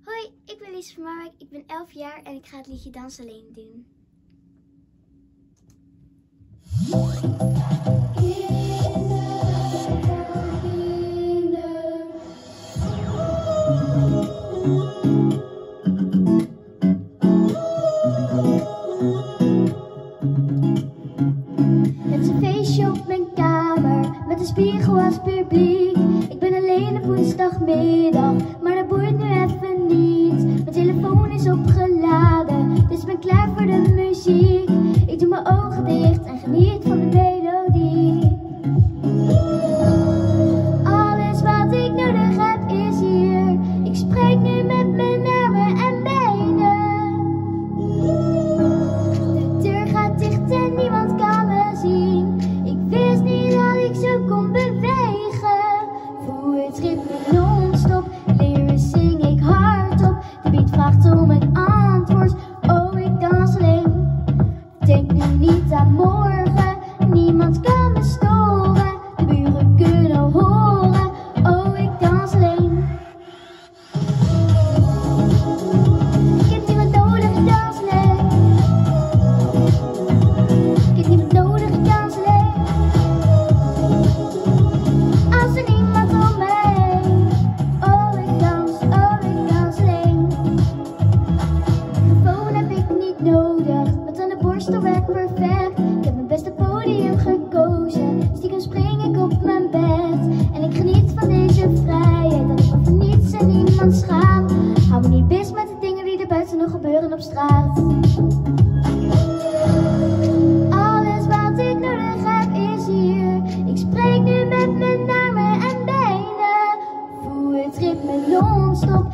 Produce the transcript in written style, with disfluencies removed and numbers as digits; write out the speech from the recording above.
Hoi, ik ben Lies van Marwijk, ik ben 11 jaar en ik ga het liedje Dans Alleen doen. Het is een feestje op mijn kamer, met een spiegel als publiek. Ik ben alleen op woensdagmiddag, maar dat boeit nu even niet. Mijn telefoon is opgeladen, dus ik ben klaar voor de muziek. Ik doe mijn ogen dicht en geniet van de melodie. Alles wat ik nodig heb is hier. Ik spreek nu met mijn armen en benen. De deur gaat dicht en niemand kan me zien. Ik wist niet dat ik zo kon bewegen. Voel het ritme non-stop, leren zing ik hardop. De beat vraagt om een antwoord, oh ik dans alleen. Denk nu niet aan morgen, niemand kan me storen. De buren kunnen horen, oh ik dans alleen. Ik heb niemand nodig, ik dans alleen. Ik heb niemand nodig, ik dans alleen. Als er niemand om me heen, oh ik dans alleen. Telefoon heb ik niet nodig, want aan de borstel werkt perfect. Ik heb mijn beste podium gekozen, stiekem spring ik op mijn bed. En ik geniet van deze vrijheid, dat ik me voor niets en niemand schaam. Hou me niet bezig met de dingen die er buiten nog gebeuren op straat. Alles wat ik nodig heb is hier. Ik spreek nu met mijn armen en benen. Voel het ritme non-stop,